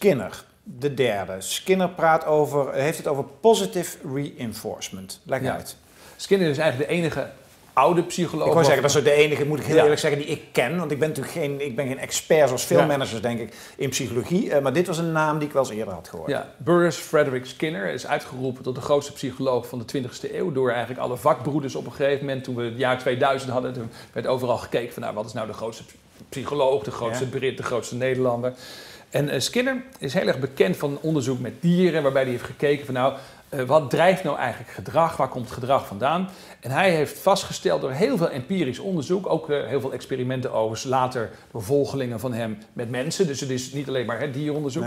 Skinner, de derde. Skinner heeft het over positive reinforcement. Leg uit. Skinner is eigenlijk de enige oude psycholoog. Ik wil zeggen, dat is de enige, moet ik heel eerlijk zeggen, die ik ken. Want ik ben natuurlijk geen expert zoals veel managers, denk ik, in psychologie. Maar dit was een naam die ik wel eens eerder had gehoord. Ja, Burrhus Frederick Skinner is uitgeroepen tot de grootste psycholoog van de 20e eeuw. Door eigenlijk alle vakbroeders op een gegeven moment. Toen we het jaar 2000 hadden, toen werd overal gekeken van nou, wat is nou de grootste psycholoog, de grootste Brit, de grootste Nederlander. En Skinner is heel erg bekend van onderzoek met dieren, waarbij hij heeft gekeken van nou, wat drijft nou eigenlijk gedrag? Waar komt het gedrag vandaan? En hij heeft vastgesteld door heel veel empirisch onderzoek, ook heel veel experimenten overigens, later door volgelingen van hem met mensen, dus het is niet alleen maar dieronderzoek,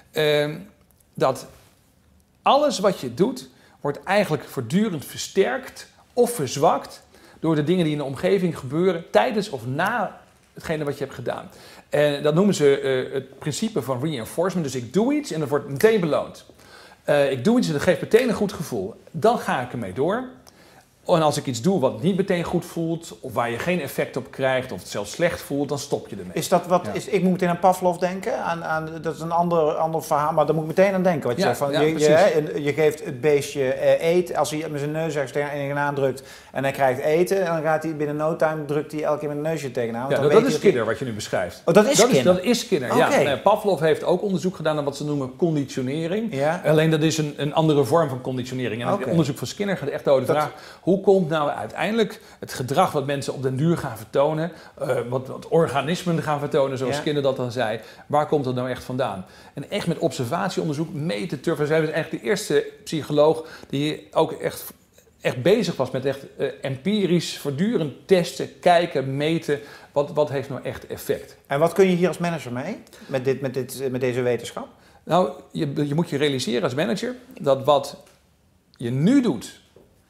dat alles wat je doet, wordt eigenlijk voortdurend versterkt of verzwakt door de dingen die in de omgeving gebeuren tijdens of na hetgene wat je hebt gedaan. En dat noemen ze het principe van reinforcement. Dus ik doe iets en dat wordt meteen beloond. Ik doe iets en dat geeft meteen een goed gevoel. Dan ga ik ermee door. En als ik iets doe wat niet meteen goed voelt, of waar je geen effect op krijgt, of het zelfs slecht voelt, dan stop je ermee. Is dat wat? Ja. Ik moet meteen aan Pavlov denken. Dat is een ander verhaal, maar daar moet ik meteen aan denken. Wat je zegt van, je geeft het beestje eten. Als hij met zijn neus ergens tegenaan drukt en hij krijgt eten, en dan gaat hij binnen no time, drukt hij elke keer met een neusje tegenaan. Ja, dat is Skinner wat je nu beschrijft. Oh, dat is Skinner? Dat is Skinner, okay. Ja. Pavlov heeft ook onderzoek gedaan naar wat ze noemen conditionering. Ja. Alleen dat is een andere vorm van conditionering. En het onderzoek van Skinner gaat echt over de vraag, hoe komt nou uiteindelijk het gedrag wat mensen op den duur gaan vertonen, wat organismen gaan vertonen, zoals Skinner dat dan zei, waar komt dat nou echt vandaan? En echt met observatieonderzoek meten turven. Zij was eigenlijk de eerste psycholoog die ook echt bezig was met echt empirisch, voortdurend testen, kijken, meten, wat heeft nou echt effect. En wat kun je hier als manager mee, met deze wetenschap? Nou, je moet je realiseren als manager dat wat je nu doet,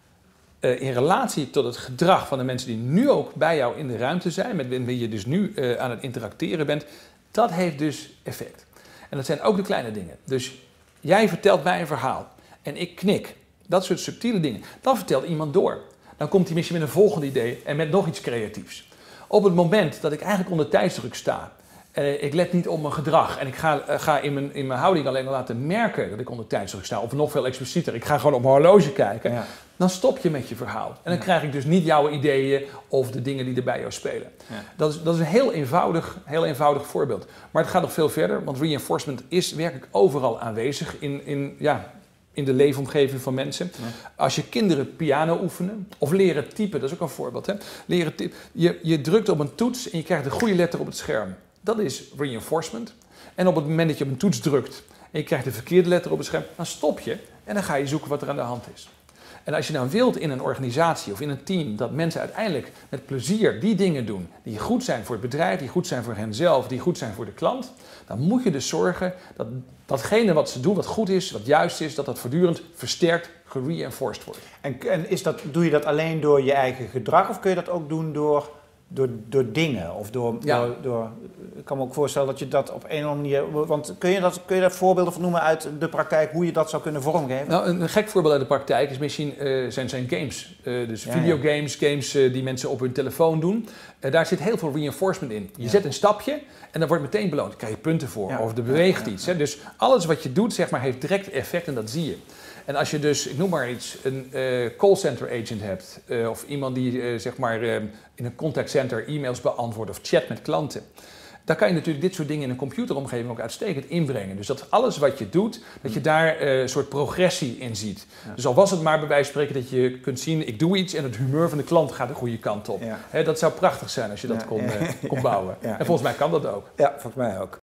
in relatie tot het gedrag van de mensen die nu ook bij jou in de ruimte zijn, met wie je dus nu aan het interacteren bent, dat heeft dus effect. En dat zijn ook de kleine dingen. Dus jij vertelt mij een verhaal en ik knik. Dat soort subtiele dingen. Dan vertelt iemand door. Dan komt hij misschien met een volgend idee en met nog iets creatiefs. Op het moment dat ik eigenlijk onder tijdsdruk sta, ik let niet op mijn gedrag en ik ga in mijn houding alleen laten merken dat ik onder tijdsdruk sta, of nog veel explicieter, ik ga gewoon op mijn horloge kijken, dan stop je met je verhaal. En dan krijg ik dus niet jouw ideeën of de dingen die er bij jou spelen. Ja. Dat is een heel eenvoudig voorbeeld. Maar het gaat nog veel verder, want reinforcement is werkelijk overal aanwezig in de leefomgeving van mensen. Ja. Als je kinderen piano oefenen of leren typen, dat is ook een voorbeeld. Hè? Leren typen, je drukt op een toets en je krijgt de goede letter op het scherm. Dat is reinforcement. En op het moment dat je op een toets drukt en je krijgt de verkeerde letter op het scherm, dan stop je en dan ga je zoeken wat er aan de hand is. En als je nou wilt in een organisatie of in een team dat mensen uiteindelijk met plezier die dingen doen die goed zijn voor het bedrijf, die goed zijn voor henzelf, die goed zijn voor de klant, dan moet je dus zorgen dat datgene wat ze doen, wat goed is, wat juist is, dat dat voortdurend versterkt, gereinforced wordt. En doe je dat alleen door je eigen gedrag of kun je dat ook doen door dingen? Of ik kan me ook voorstellen dat je dat op een of andere manier... Want kun je daar voorbeelden van noemen uit de praktijk, hoe je dat zou kunnen vormgeven? Nou, een gek voorbeeld uit de praktijk is misschien zijn games. Dus videogames, games die mensen op hun telefoon doen. Daar zit heel veel reinforcement in. Je zet een stapje en dan wordt meteen beloond. Daar krijg je punten voor of er beweegt iets. Hè? Dus alles wat je doet, zeg maar, heeft direct effect en dat zie je. En als je dus, ik noem maar iets, een callcenter agent hebt of iemand die zeg maar in een contactcenter e-mails beantwoordt of chat met klanten, dan kan je natuurlijk dit soort dingen in een computeromgeving ook uitstekend inbrengen. Dus dat alles wat je doet, dat je daar een soort progressie in ziet. Ja. Dus al was het maar bij wijze van spreken dat je kunt zien, ik doe iets en het humeur van de klant gaat de goede kant op. Ja. Dat zou prachtig zijn als je dat kon bouwen. Ja. En volgens mij kan dat ook. Ja, volgens mij ook.